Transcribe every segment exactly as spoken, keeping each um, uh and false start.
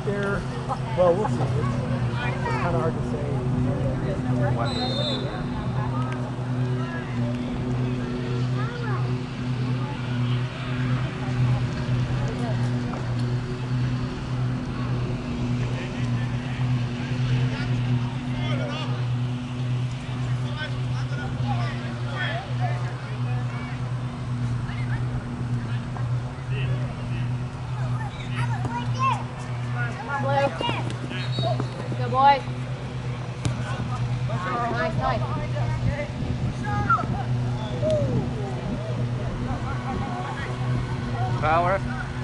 think they're, well, we'll see. It's, it's kind of hard to say what they're going to do. Good boy. Nice, nice. Power.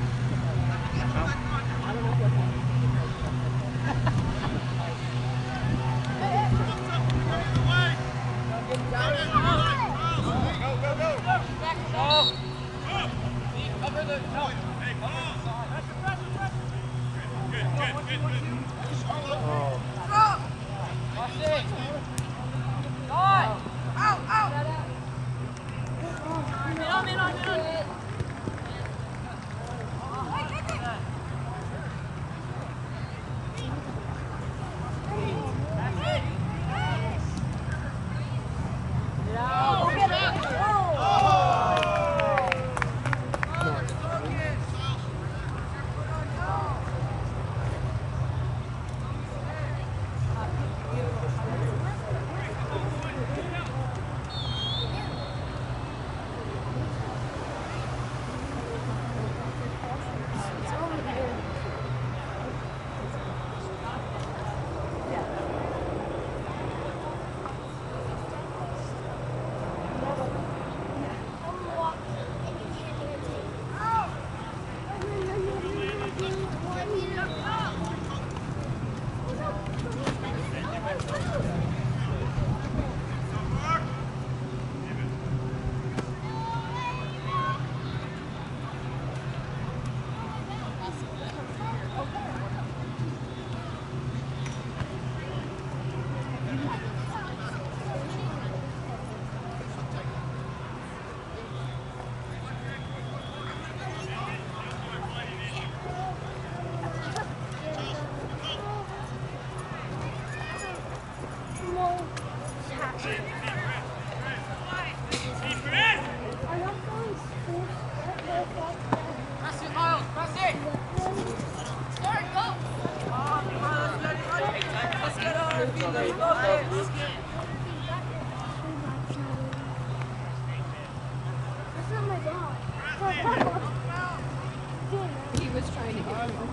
He was trying to get me.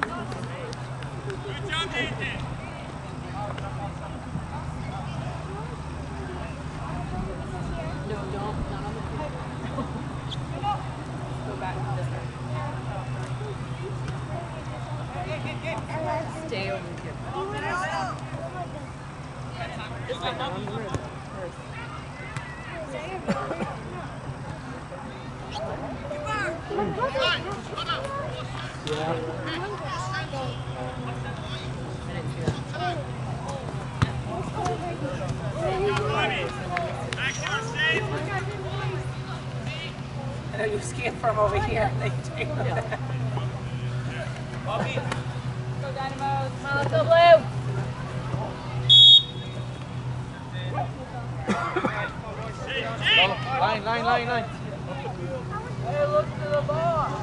Good job, Nathan. No, don't. Not on the field. Go back this way. Stay over here. This way, not on the roof. First. Yeah. I know you scan from over here and they take them back. Bobby. Go Dynamos. Come on, let's go blue. Line, line, line, line. Hey, look to the ball.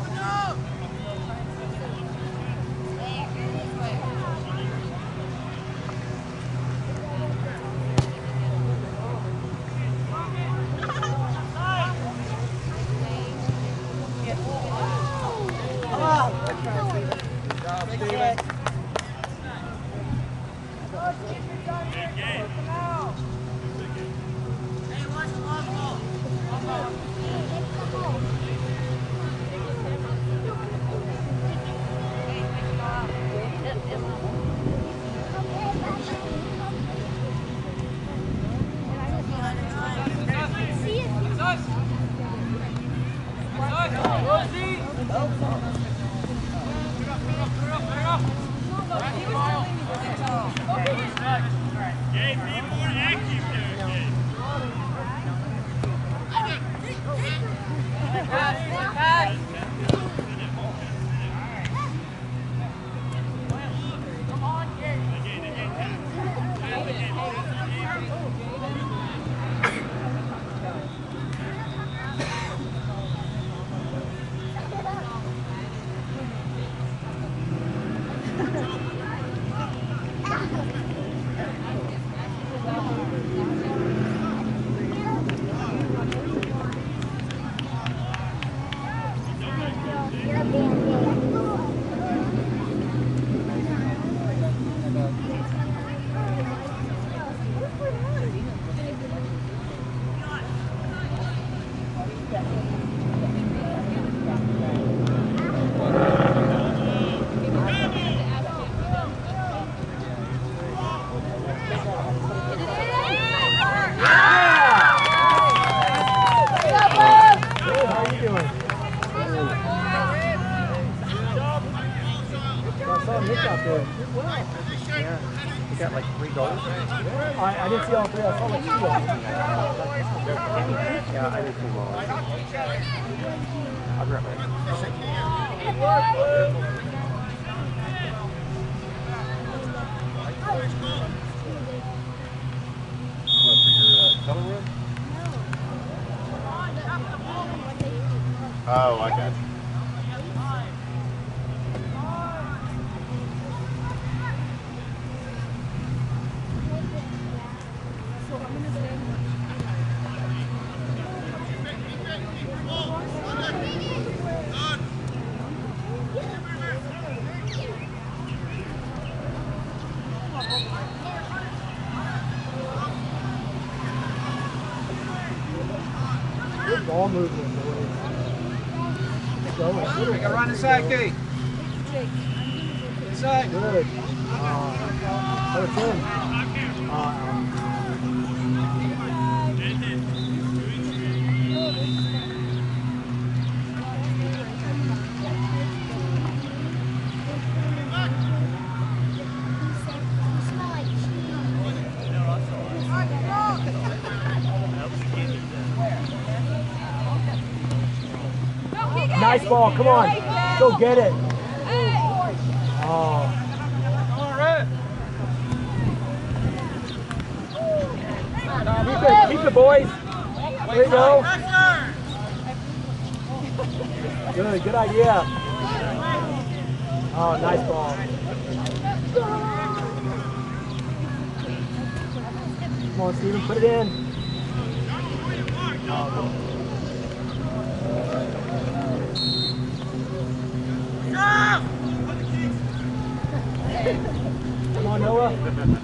good. Yeah. He got like three goals. I, I didn't see all three. I saw like two of them. Yeah, I did too well. I'll grab it. What, for your uh, color room? Oh, I got you. Good ball movement, boys. Keep going. We got run inside, Kate. Inside. Good. Uh, oh, it's in. Uh, nice ball. Come on. Go get it. Oh. Keep it. Keep it, boys. There you go. Good. Good idea. Oh, nice ball. Come on, Steven. Put it in. Oh, come on, Noah.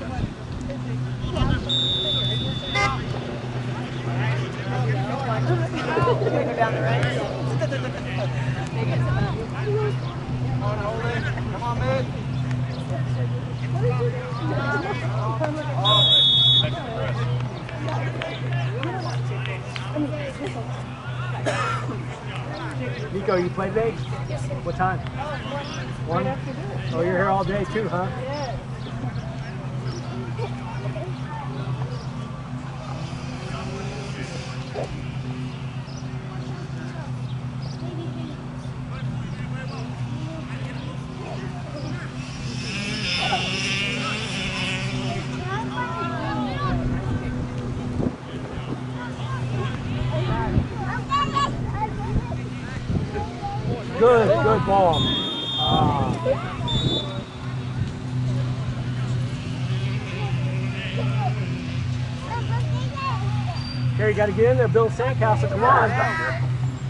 Down the right. Come on, hold it. Come on, mid. Nico, you play big? What time? One? Oh, you're here all day too, huh? Good, good ball. Ah. Here, you got to get in there, build sandcastle. Come on.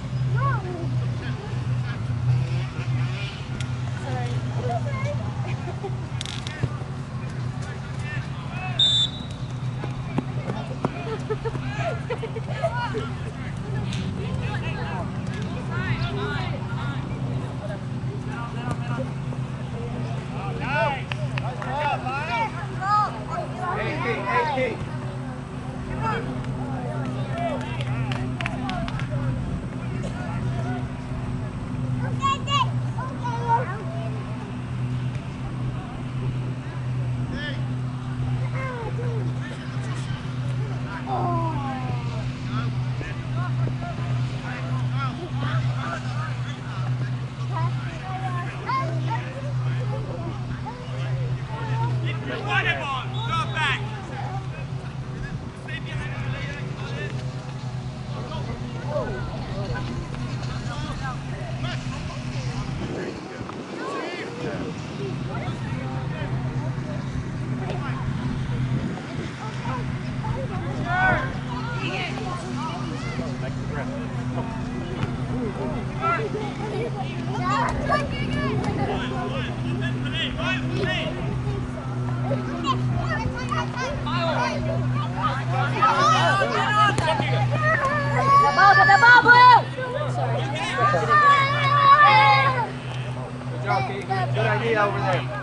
Good idea over there.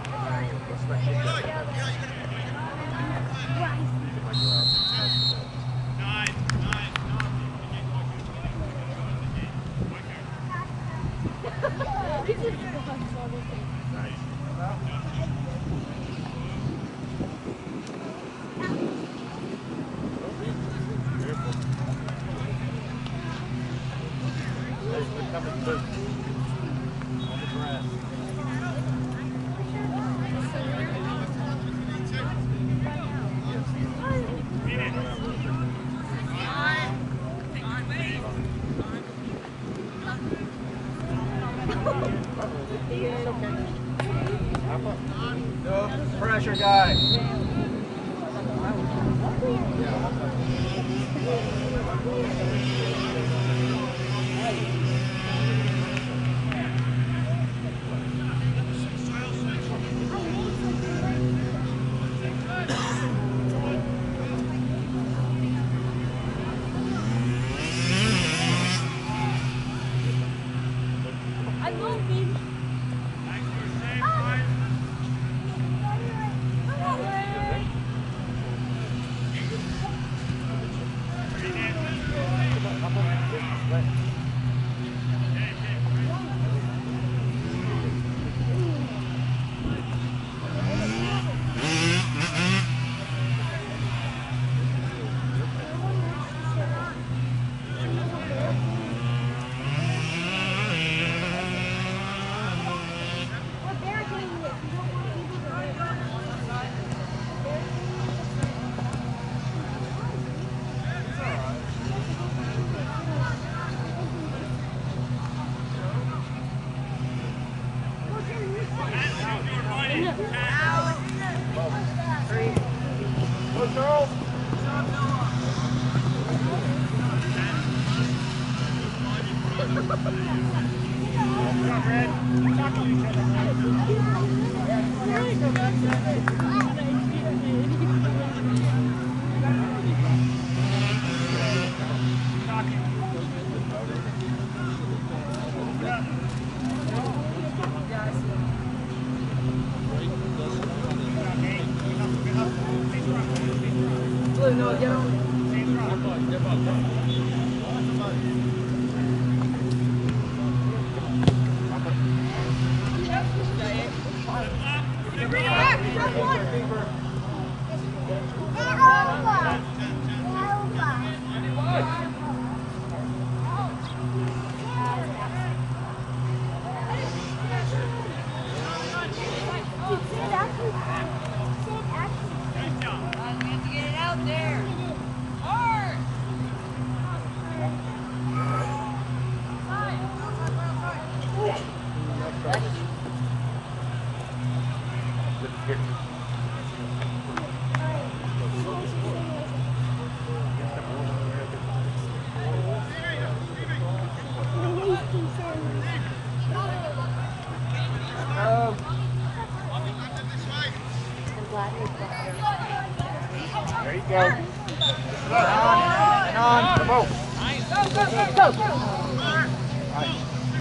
Nice. pressure guy. There you go. Hang on, come on. Go, go, go, go. Right.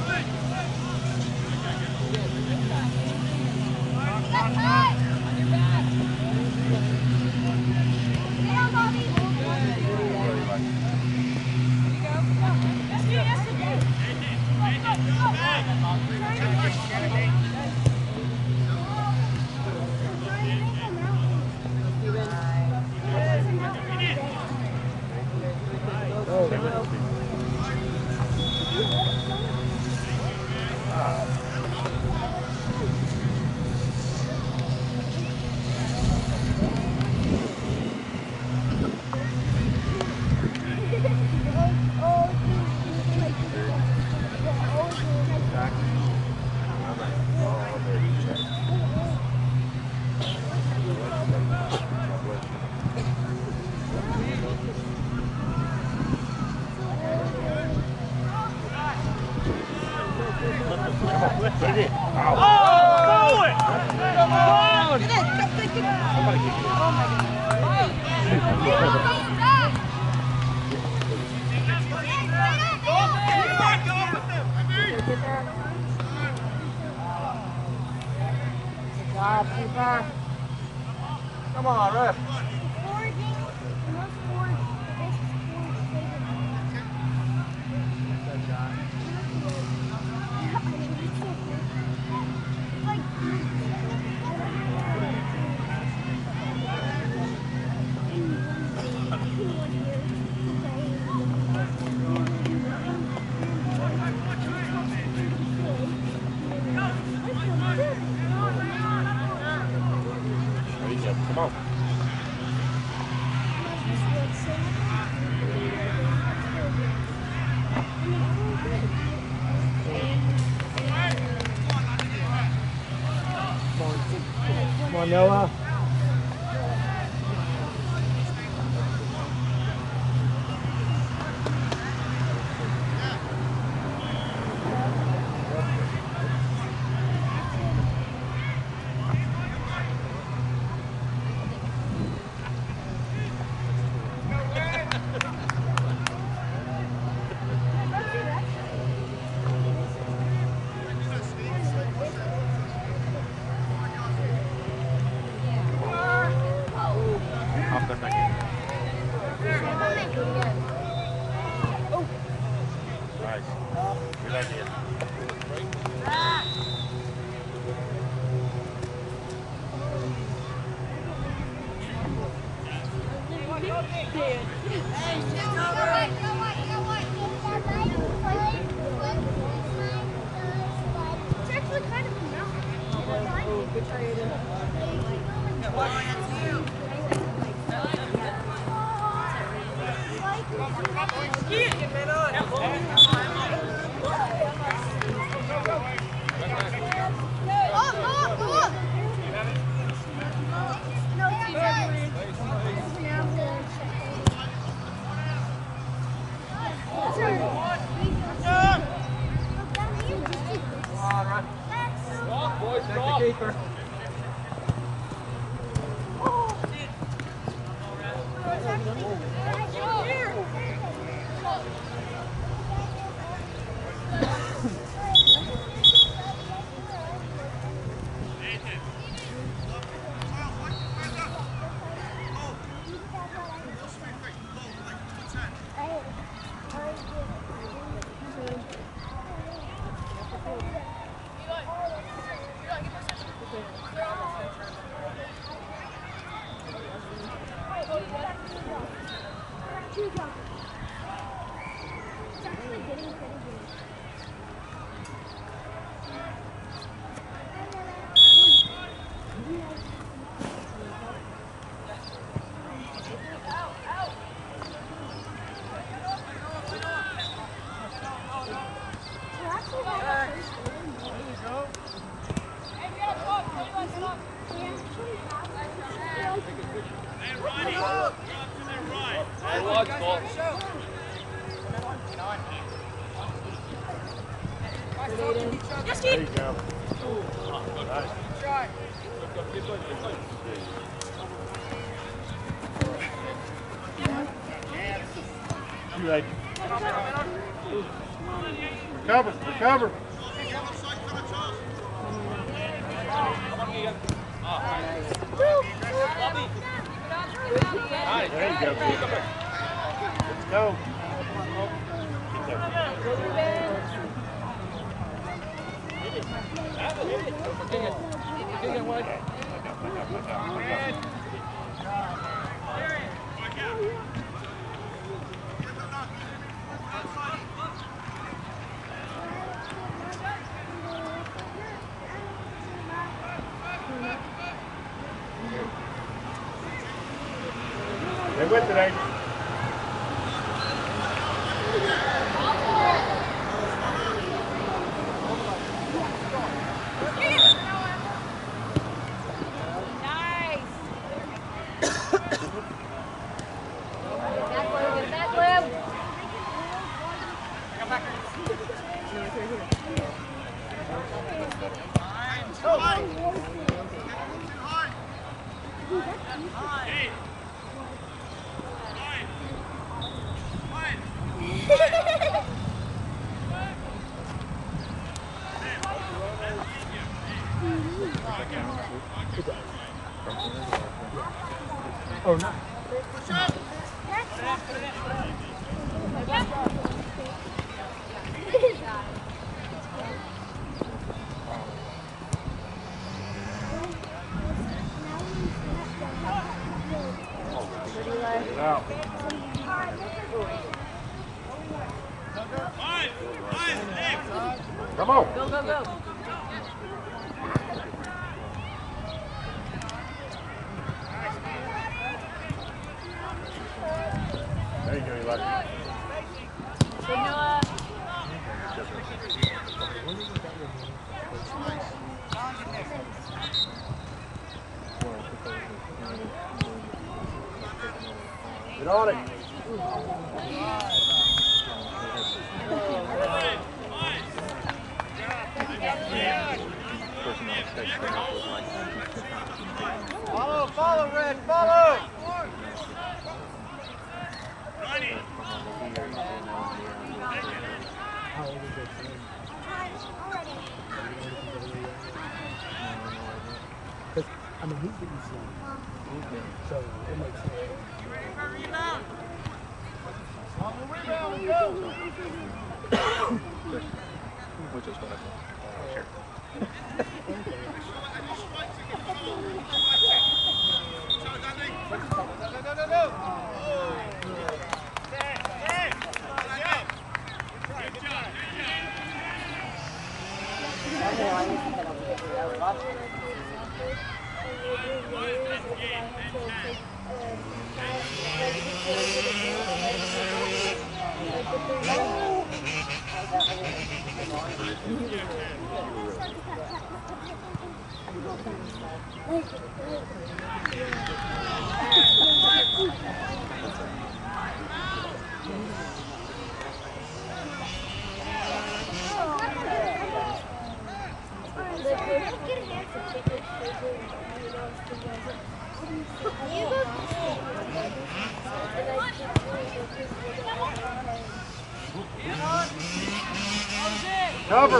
Come on, ref. Come on. One, two, three. Come on, Noah. Off the second. Nice. Good idea. Check the keeper. There you go. Nice. Too late. Recover, recover. There you go. Let's go. They went today. Oh, no. Out. Come on. Go, go, go. There you go, Eli. Good, Noah. Get on it. Follow, follow, Red, follow! Ronnie! How old is it? Because, I mean, he's getting seen. So, it makes sense. On the rebound, go! Which is what I thought. Sure. Cover.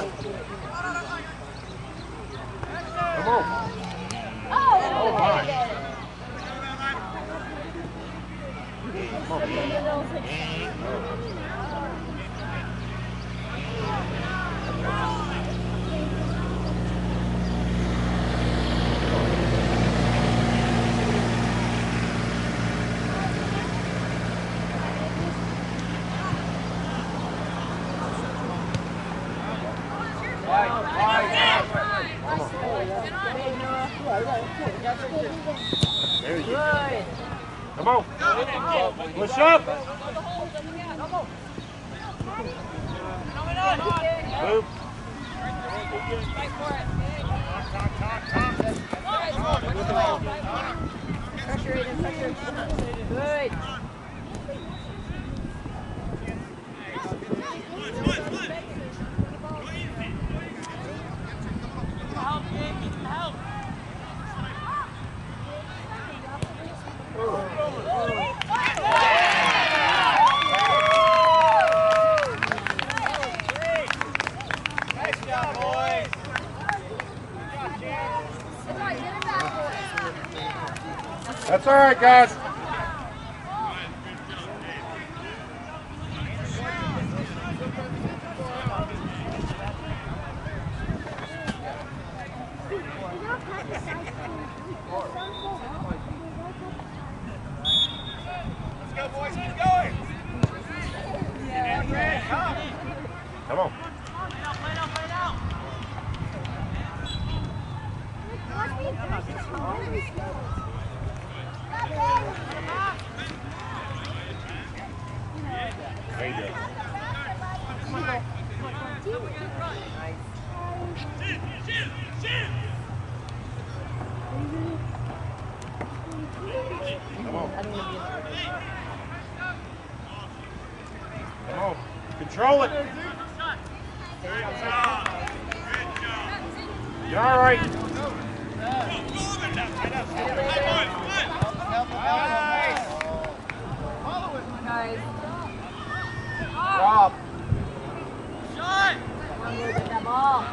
Come on. Oh, my. There you go. Come on. Push up. Move. Pressure, Aiden, pressure. Good. Help, Yankee, help! Nice job, boys! That's all right, guys. Let's go, boys, keep going! Come on. There you go. Come on. Come on. Control it. You're all right. Guys. Rob. Shot! Come on, get that ball.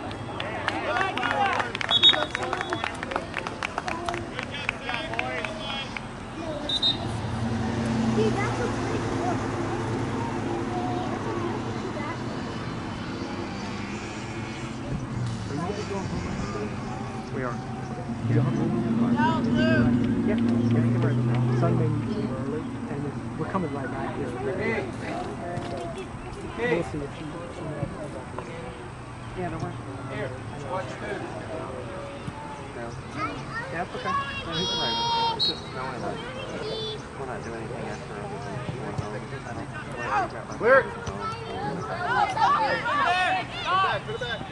We are. You don't have to leave? Yeah. Yeah. Sunday meeting early, and then we're coming right back here. Hey. Hey. We'll see if she. Yeah, don't worry. Here, watch food. Yeah, that's okay. No, he's right. It's just no one like. We're not doing anything after I don't. Clear it. Put it back.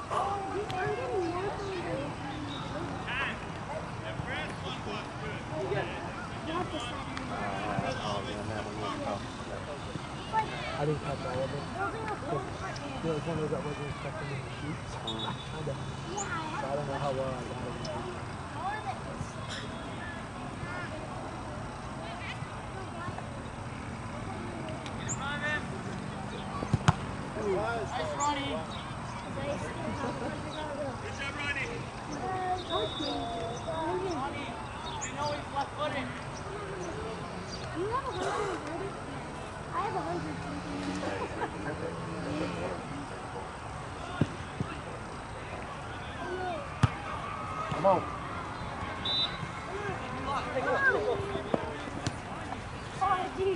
I didn't catch all of it. There was one of those that wasn't expecting me to shoot. So I kind of, so I don't know how well I got it. Nice running. Good job, running. Ronnie, you know he's left footed. You have a hundred and thirty? I have a hundred something. Come on. Oh, geez.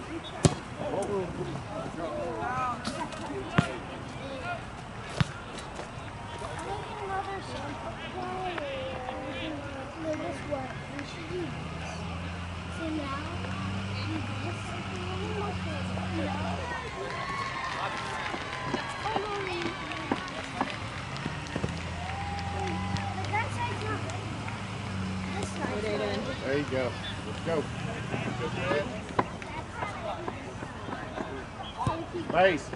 Another sample. No, this what we should do. So now, do this. There you go. Let's go. Base.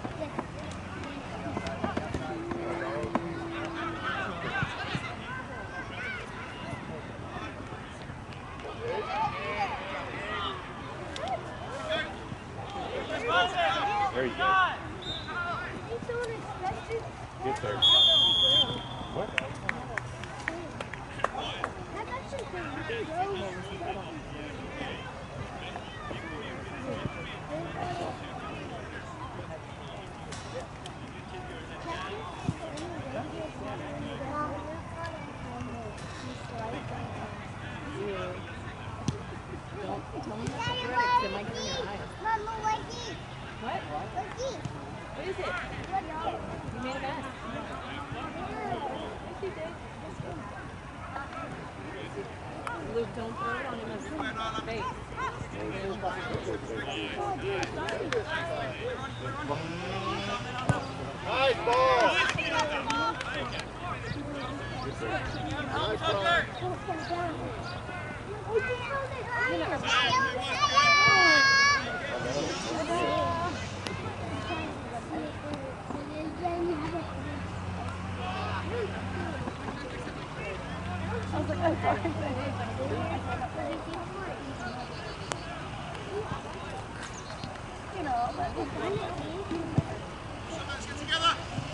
There you go. Get there. What? Luke, don't throw it on him as his face. Nice ball. Nice I was like, oh, sorry. You know, but Let's get together.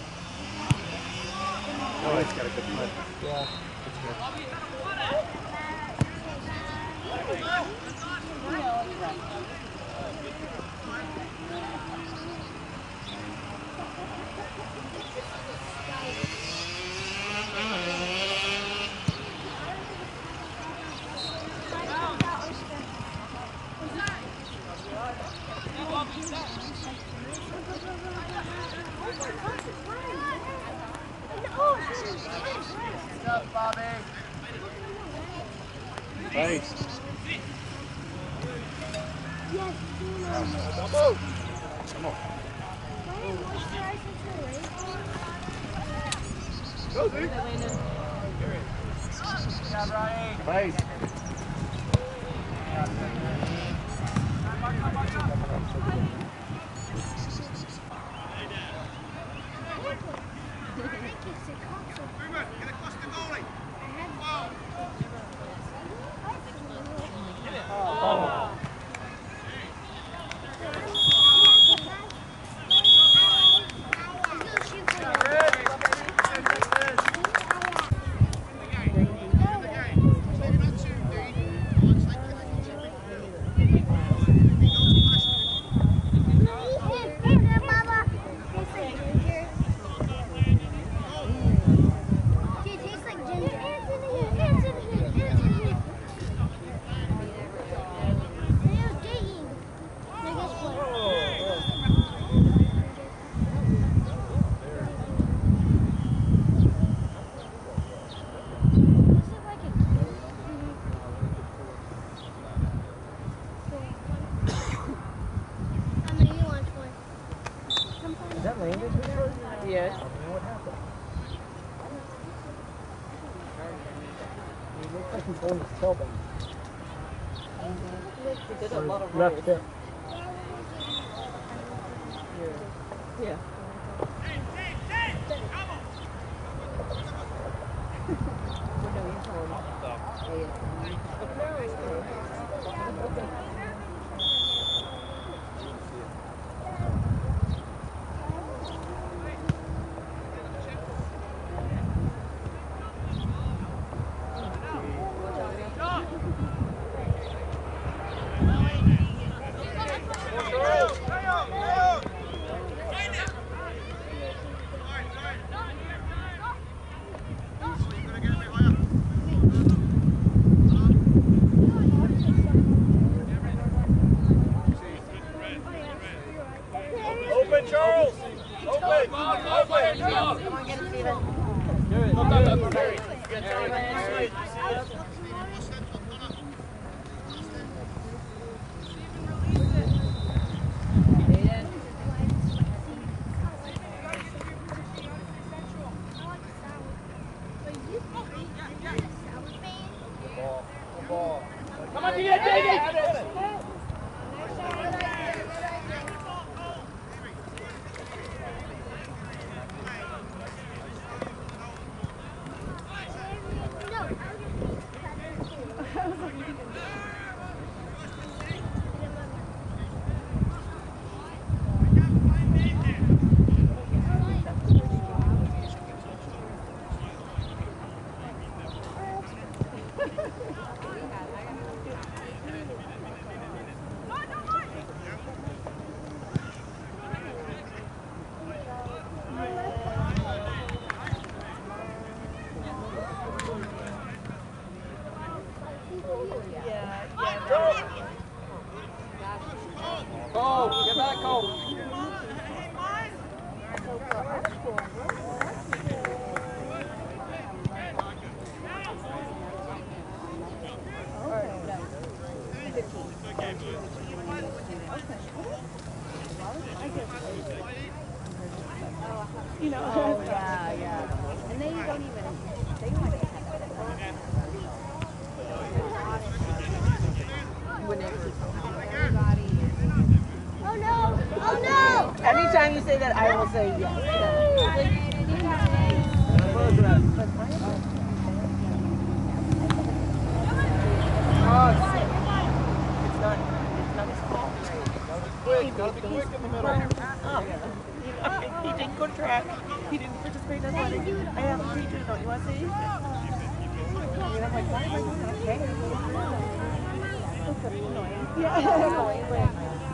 Oh, he's got a good putt. Yeah. Good job, Bobby. Thanks. yes, Come on. Come on. Go, dude. Good job, Ronnie. Base. Get across the goalie. Oh. Is that landed? Yes. I don't know what happened. It looks like he's going to Tilburn. He did a lot of Left rolls. hip. Yeah. Open, Charles! Open! Open! Come on, get it, Steven. Well done, that's Terry. Good, Terry. Come on, get it, Davey! Cole, get back, Cole. You know, oh, yeah, yeah. And they don't even, they don't even Oh no! Oh no! Anytime you say that, I will say yes. Oh, it's not, it's not his fault. Quick, gotta be quick in the middle. Oh. He did good track. He didn't participate in athletic. I have a teacher, don't you want to see? And I'm like, why am I doing that? Okay. Yeah.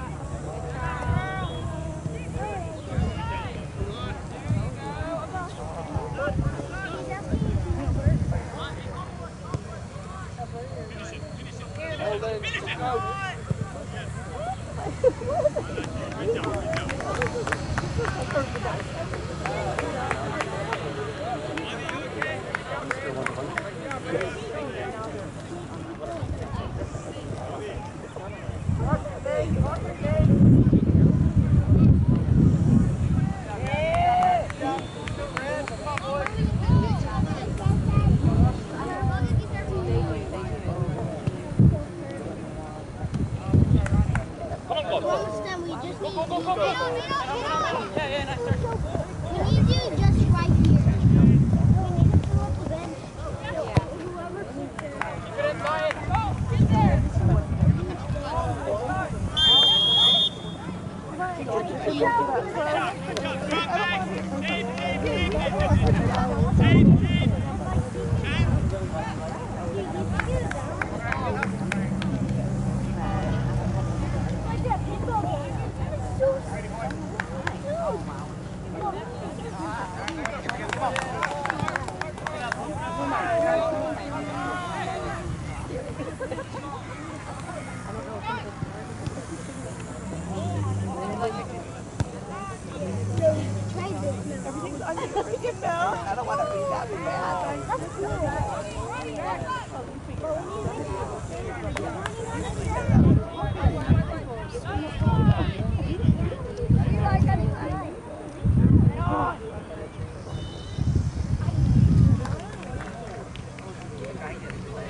Everything's under freaking now. I don't want to be that bad. That's good.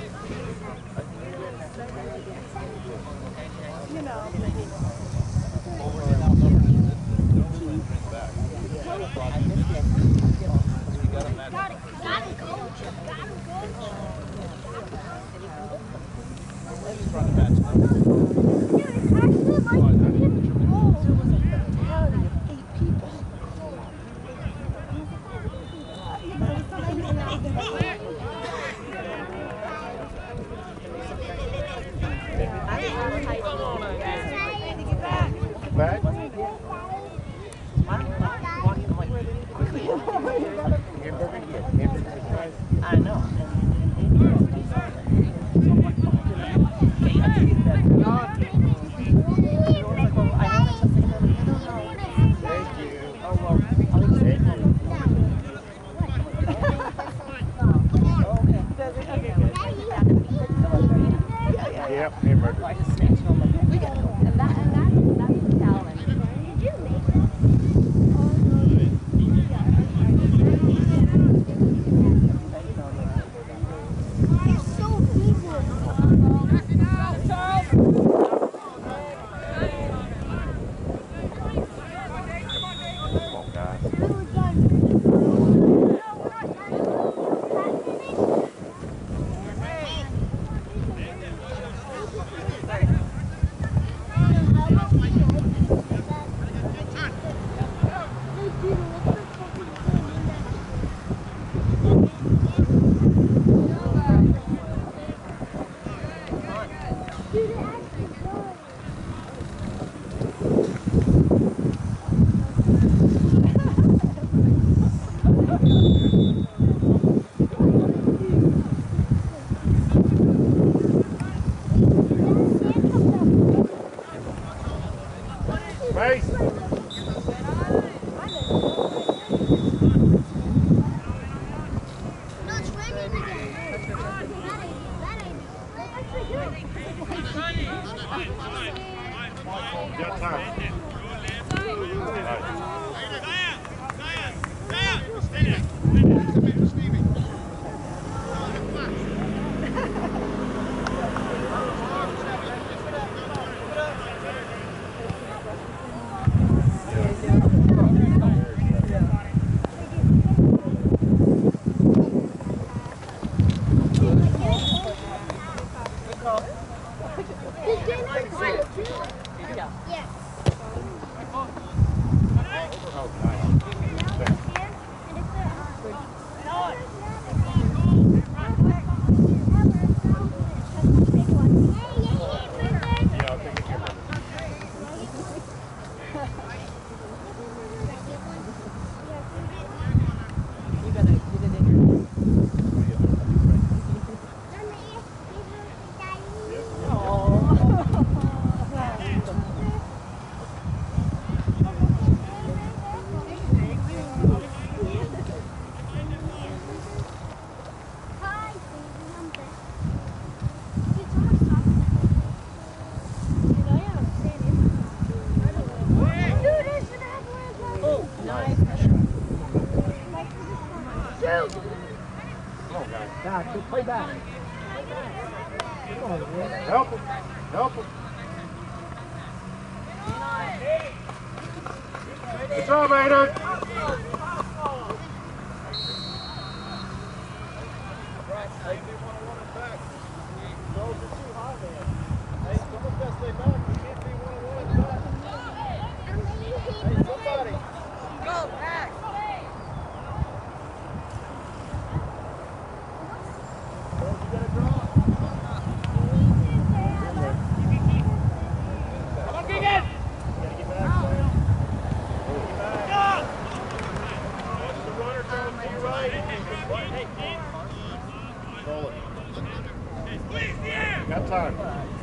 I know. Yep, hamburger. And that, and that, that's Calvin. Did you make it? It's so big. Come on, guys. Mace. No, it's raining again. Got time. Yes. Back, just play back. Come on, man. Help him. Help him. Good job, Aiden. Got time.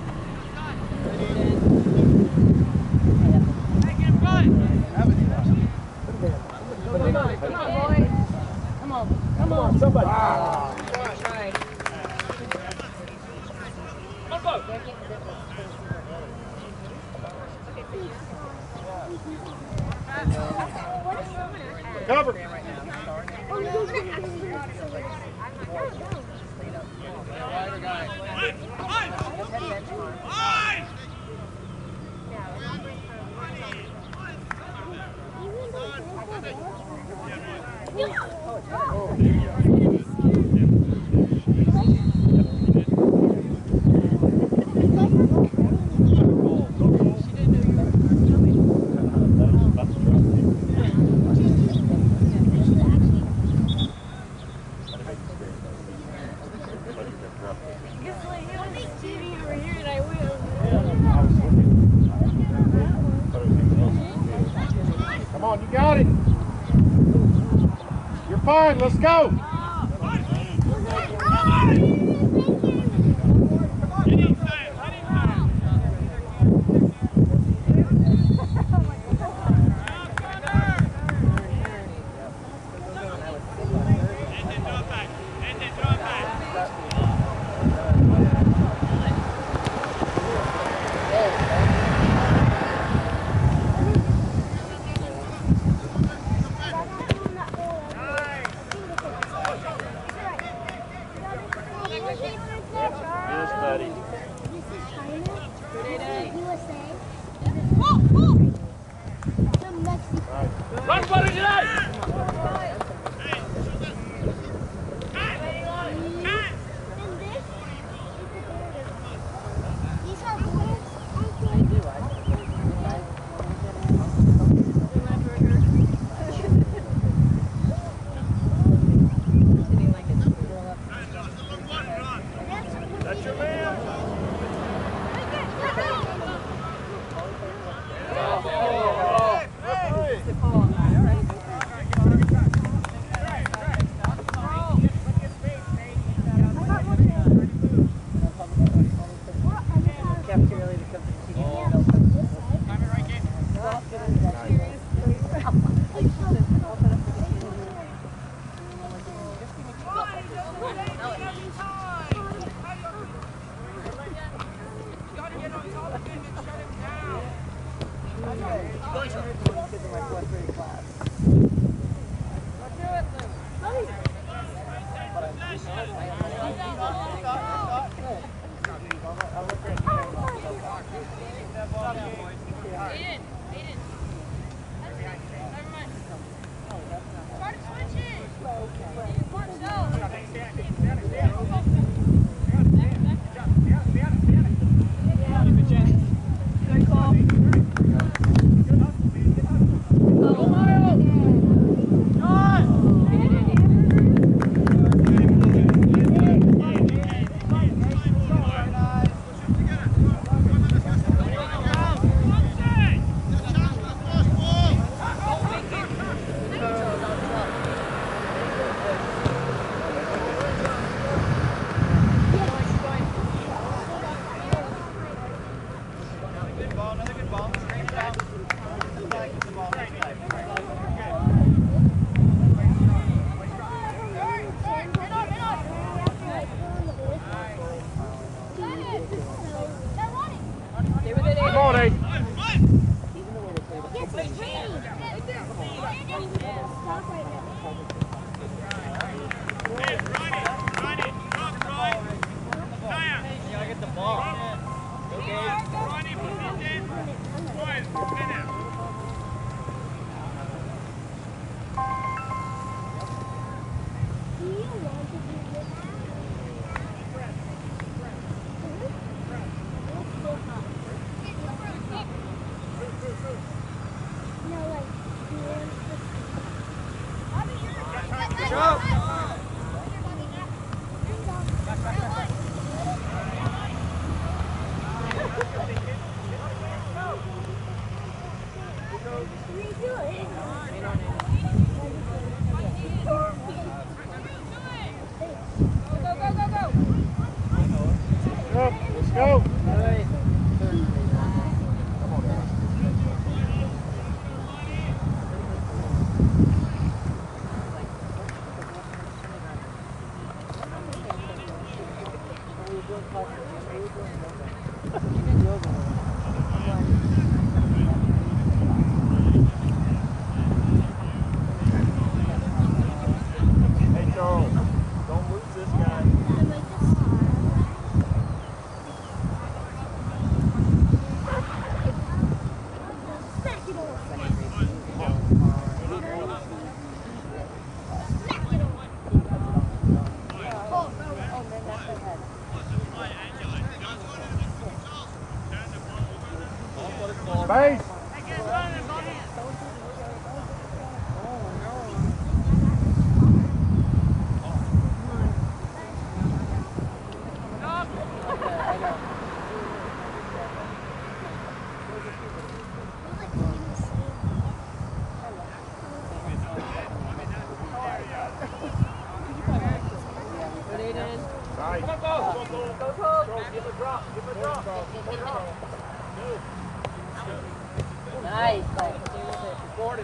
Come on, come on, somebody. Ah. Cover. Come on, you got it. You're fine. Let's go. Yes, buddy. This is China. This is U S A. Some Mexico. Run, buddy, today! And this is the border. These are borders. That's your man! No, like, Nice. Come on, go. Go, go. Give a drop. Give a drop. Nice. Gordon.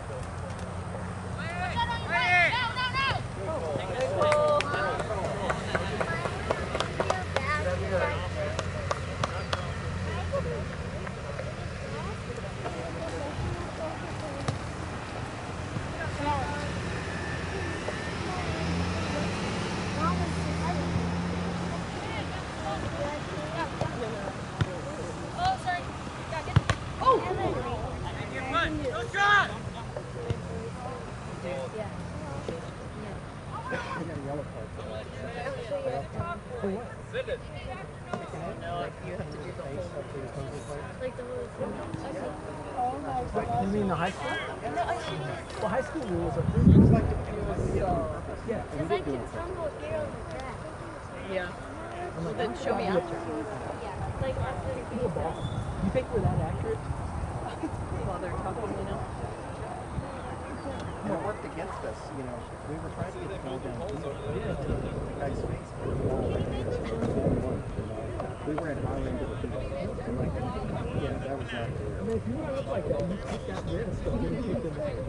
You mean the high school? Well, high school rules are pretty much like yeah. Because I can tumble here on the track. Yeah. I'm like, Then show me after. Yeah. Like after the You're a ball. You think we're that accurate? While they're talking, you know. And it worked against us, you know. We were trying to get the ball down here. The guy's face. But the ball right there. So it was all one, you know. We were at our end of the field. And like, yeah, that was that. I mean, if you run up like that, you take that risk of getting kicked in the head.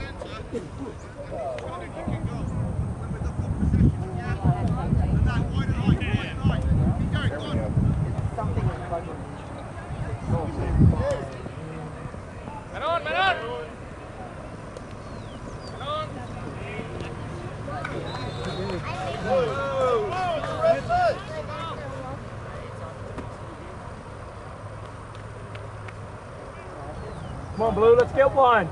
There we go. Something is bugging me. Man on, man on. Man on. Come on, Blue, let's get one.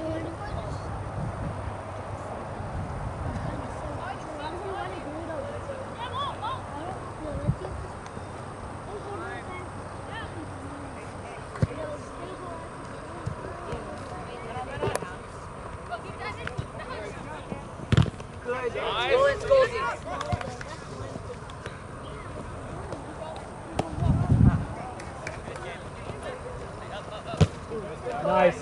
Nice.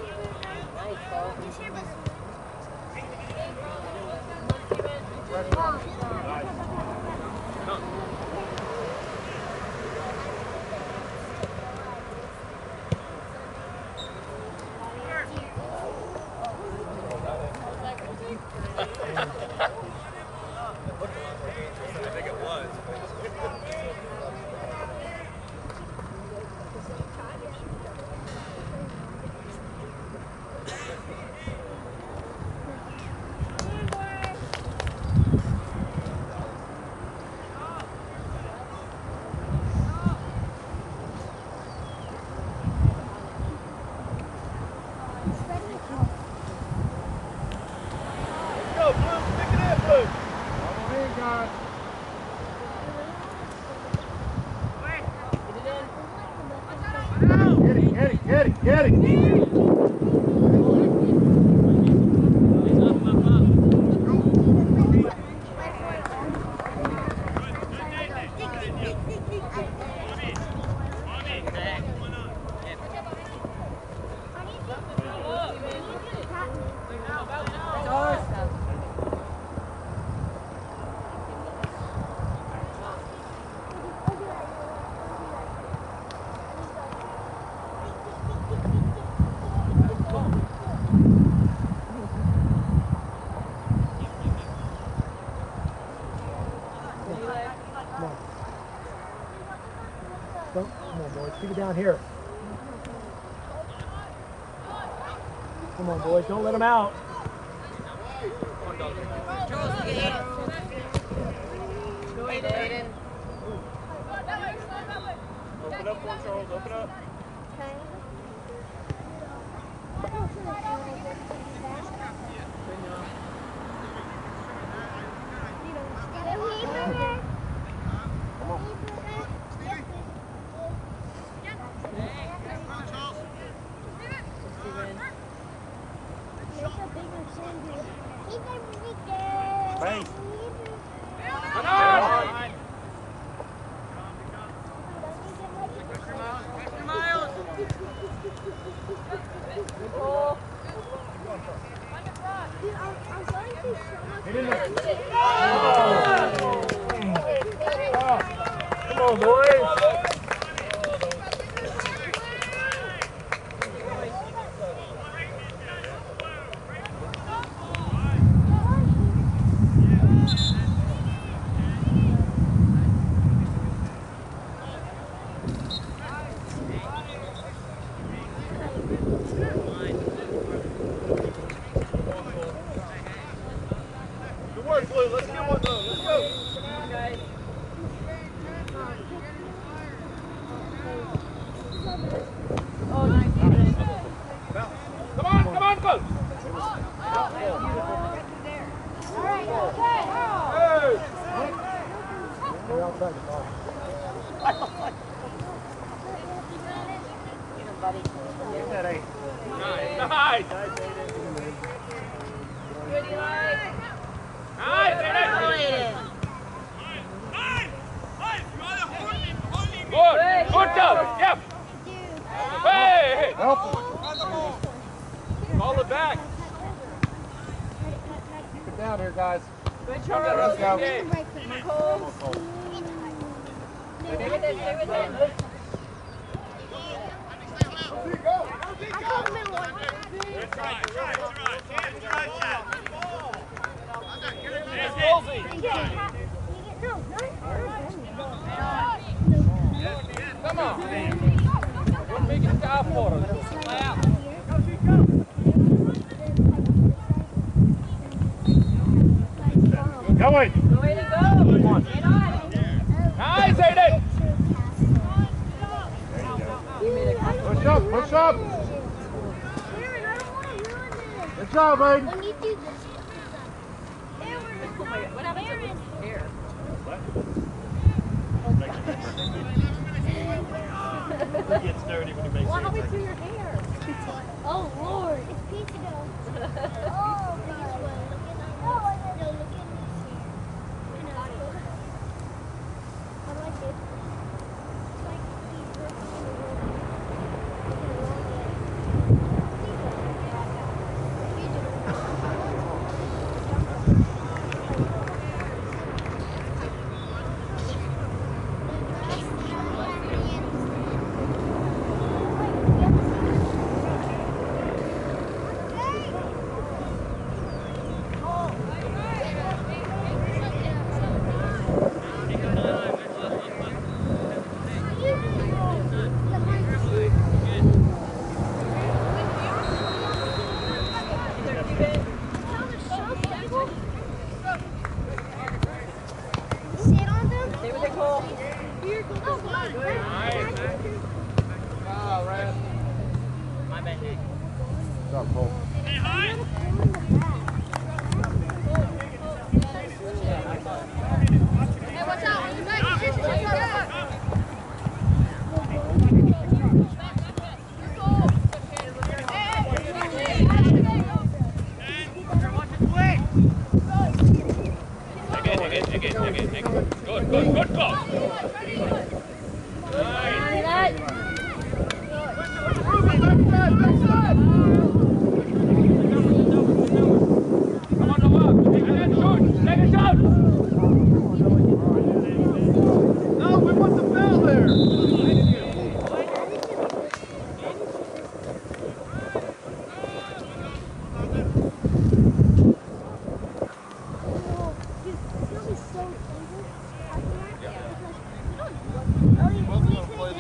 Get it, get it! Come on, boys. Keep it down here. Come on, boys. Don't let them out. Open up for Charles. Open up. Thanks. Get in there. Oh. on, boys. Good work, Blue. Let's get one, though. Let's go. Oh, nice. Come on, come on, Coach. Alright, okay. Hey. We're outside the ball. Give that eight. Nice. Nice. Good, Eli. Nice. Good. Good. Good job. Yep. Hey. Help. Call it back. Keep it down here, guys. Good, Let's Charles. go. Break them. Cole. Stay with it, stay with it. I called him in one. That's right. That's right. That's right. That's right. That's He get half. He get no, no. Come on. We're making it out for us. Play out. Going. Way to go. Get on. Nice, Aiden. Push up, push up. Good job, Aiden. When you do this, Oh my God. What happened to his hair? He gets dirty when he makes What it. happened to your hair? oh Lord, it's pizza dough. Oh, God. Oh, I don't know. Look at this here. You know, I like it. It's like pizza. Sit on them. Stay with it, Cole. Here, go, go, go. Wow, Rand. My bad, Nick. Good job, Cole. Hey, watch out. When you back, you should watch out. Take it, take it, take it, take it, take it. Good, good, good call. Nice. Come on, Noah. Take it and shoot. Take it out. No, we want the bell there. Dude, it's gonna be so dangerous out here because we don't know what.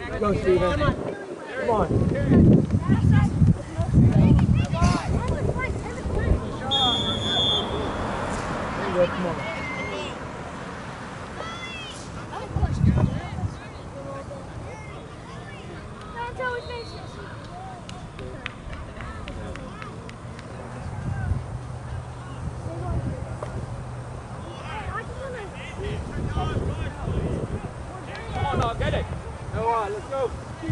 Go, Steven. Come on. Come on. There you go, come on. Come on now, get it. All right, let's go.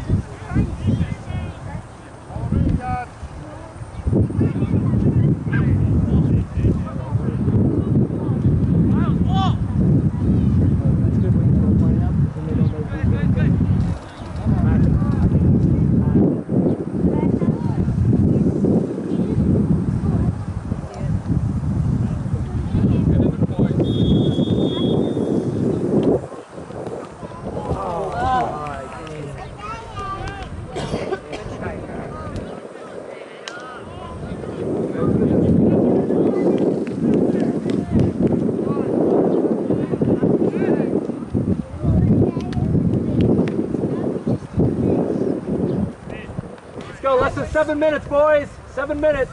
That's good when you go play up, then they don't know who's going to Let's go, less than seven minutes, boys. Seven minutes.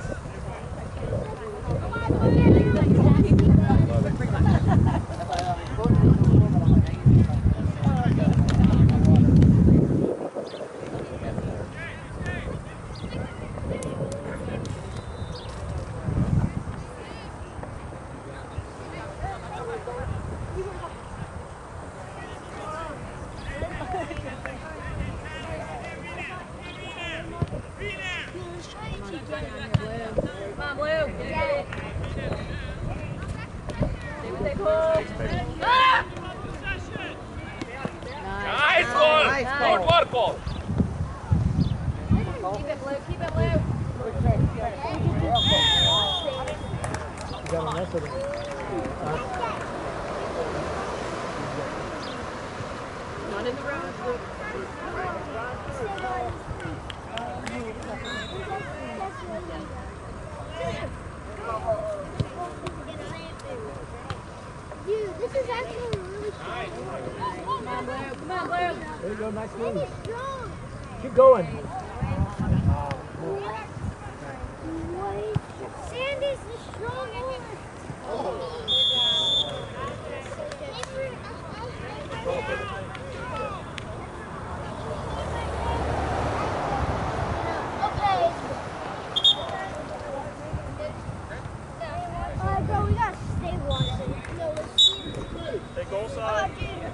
Come on, Blue. Get it. See what they pull. Ah! Nice goal. Nice. Good work, goal. Keep it, Blue. Keep it, Blue. You got a mess of it. Not in the road. Dude, this is actually really strong. Come on, Blue. Come on, Blue. There you go, nice It move. is strong. Keep going. Wait. Sandy's the strong one. Okay. Alright, bro, we gotta stabilize it. No, let's see. Take goal side.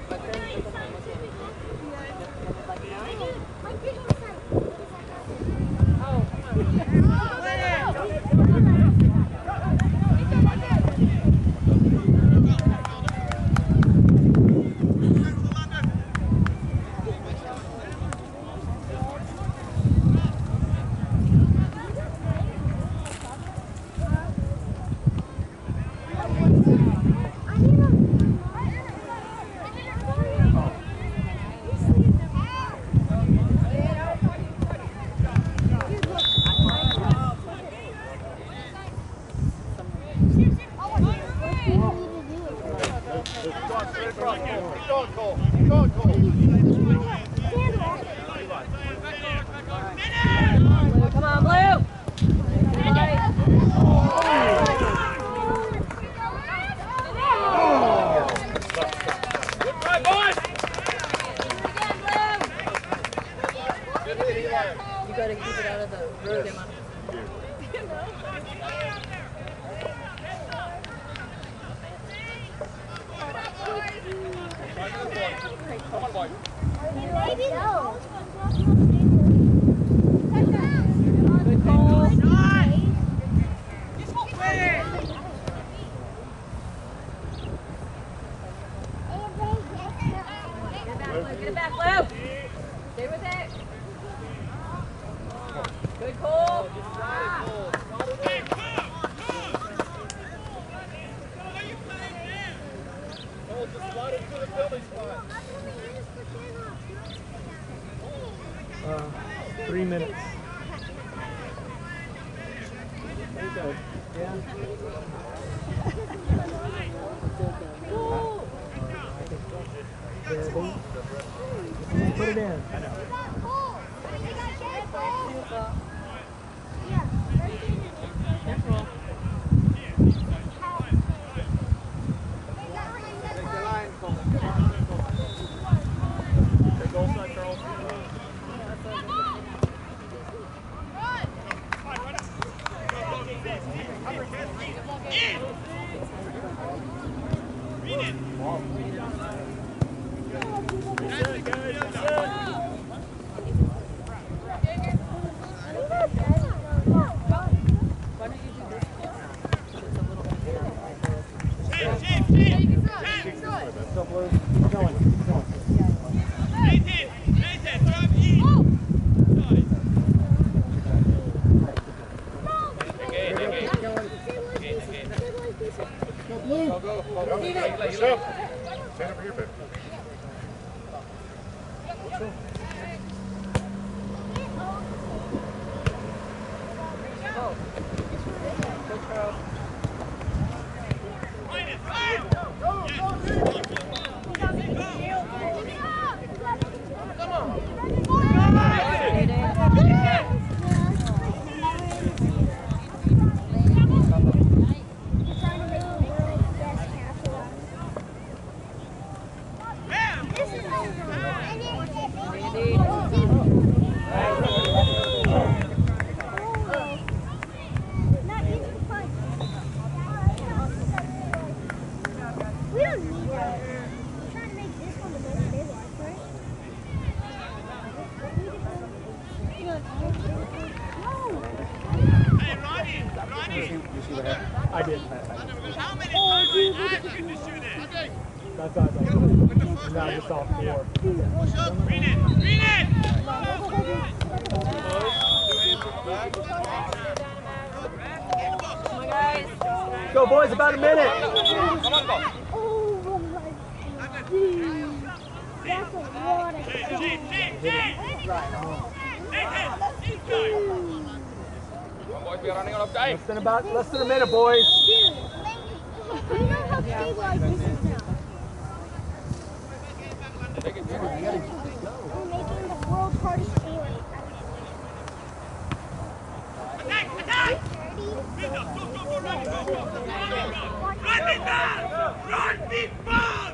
Come on, Blue. Good try, boys. You gotta keep it out of the road, Emma. Come on, boys. Maybe no. Good call. Get it back, Blue. Stay with it. Good call. Uh, three minutes. There you go. Yeah. There, they- Put it in. Elsa. Yeah. Careful. Big goal side, Charles. Why don't you do this? It's a little Still blue. Keep going. Keep going. Go, go, go, go. Push up. Stand over here, baby. We don't need that. I'm trying to make this one the most big one, right? You see, you see what happened? I did. How many times I asked you to shoot it? That's what I was like. Now just off four. Push up, green it, green it! Come on, guys. Go, boys, about a minute. Come on, go. Oh my God. That's a lot of Jay, stuff. Jay, Jay, Jay! Nathan, this guy! Come on, boys, we are running out of time. Less than about, less than a minute, boys. Dude, you know how stabilized this is now? Take it, take it. We're making the world's hardest sport. Attack, attack! Build up, go, go, go, run it back, go, go, run it back! Run it back! Run it back!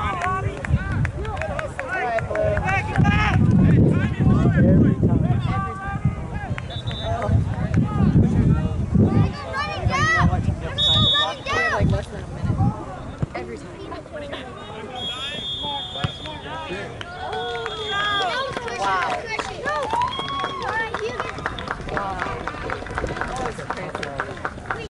Every time.